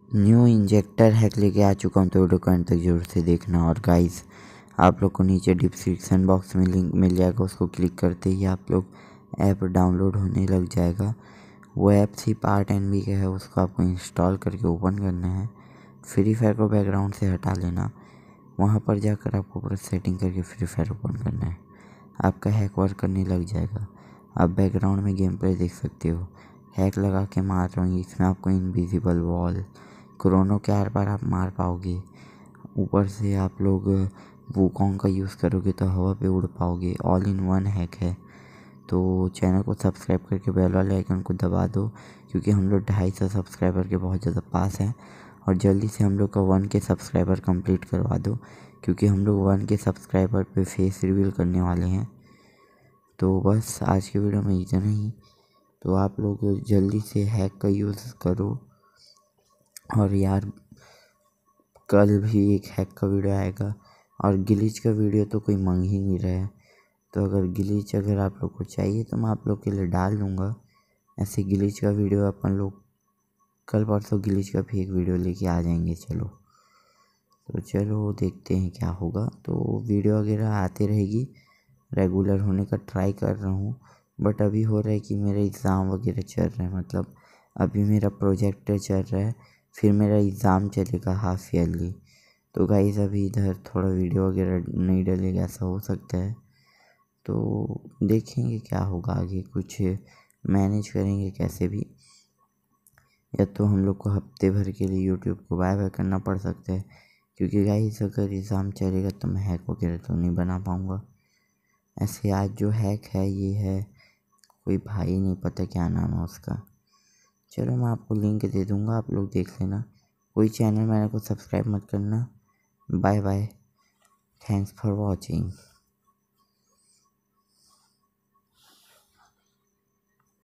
New injector hack लेके आ चुका हूँ, तो वीडियो को अंत तक जरूर से देखना। और गाइस, आप लोग को नीचे डिस्क्रिप्शन बॉक्स में लिंक मिल जाएगा, उसको क्लिक करते ही आप लोग ऐप डाउनलोड होने लग जाएगा। वो ऐप सिर्फ 8 MB का है, उसको आपको इंस्टॉल करके ओपन करना है। फ्री फायर को बैकग्राउंड से हटा लेना, वहाँ पर जाकर आपको पूरा सेटिंग करके फ्री फायर ओपन करना है। आपका हैक वर्क करने लग जाएगा। आप बैकग्राउंड में गेम प्ले देख सकते हो। हैक लगा के मार रहा हूँ, इसमें आपको इनविजिबल वॉल, क्रोनो के आर पार आप मार पाओगे। ऊपर से आप लोग वूकॉन्ग का यूज़ करोगे तो हवा पे उड़ पाओगे। ऑल इन वन हैक है। तो चैनल को सब्सक्राइब करके बेल वाले आइकन को दबा दो, क्योंकि हम लोग 250 सब्सक्राइबर के बहुत ज़्यादा पास हैं। और जल्दी से हम लोग का 1K सब्सक्राइबर कंप्लीट करवा दो, क्योंकि हम लोग 1K सब्सक्राइबर पे फेस रिवील करने वाले हैं। तो बस आज की वीडियो में इतना ही। तो आप लोग जल्दी से हैक का यूज़ करो। और यार, कल भी एक हैक का वीडियो आएगा, और ग्लिच का वीडियो तो कोई मांग ही नहीं रहा है। तो अगर आप लोग को चाहिए तो मैं आप लोग के लिए डाल दूँगा। ऐसे ग्लिच का वीडियो अपन लोग कल परसों ग्लिच का भी एक वीडियो लेके आ जाएंगे। तो चलो देखते हैं क्या होगा। तो वीडियो वगैरह आते रहेगी, रेगुलर होने का ट्राई कर रहा हूँ। बट अभी हो रहा है कि मेरे एग्ज़ाम वगैरह चल रहे हैं, मतलब अभी मेरा प्रोजेक्ट चल रहा है, फिर मेरा एग्ज़ाम चलेगा हाफ ईयरली। तो गाइस, अभी इधर थोड़ा वीडियो वगैरह नहीं डलेगा, ऐसा हो सकता है। तो देखेंगे क्या होगा आगे, कुछ मैनेज करेंगे कैसे भी। या तो हम लोग को हफ्ते भर के लिए यूट्यूब को बाय बाय करना पड़ सकता है, क्योंकि गाइस अगर एग्ज़ाम चलेगा तो मैं हैक वगैरह तो नहीं बना पाऊँगा। ऐसे आज जो हैक है ये है, कोई भाई नहीं पता क्या नाम है उसका। चलो मैं आपको लिंक दे दूँगा, आप लोग देख लेना। कोई चैनल मेरे को सब्सक्राइब मत करना। Bye bye, thanks for watching.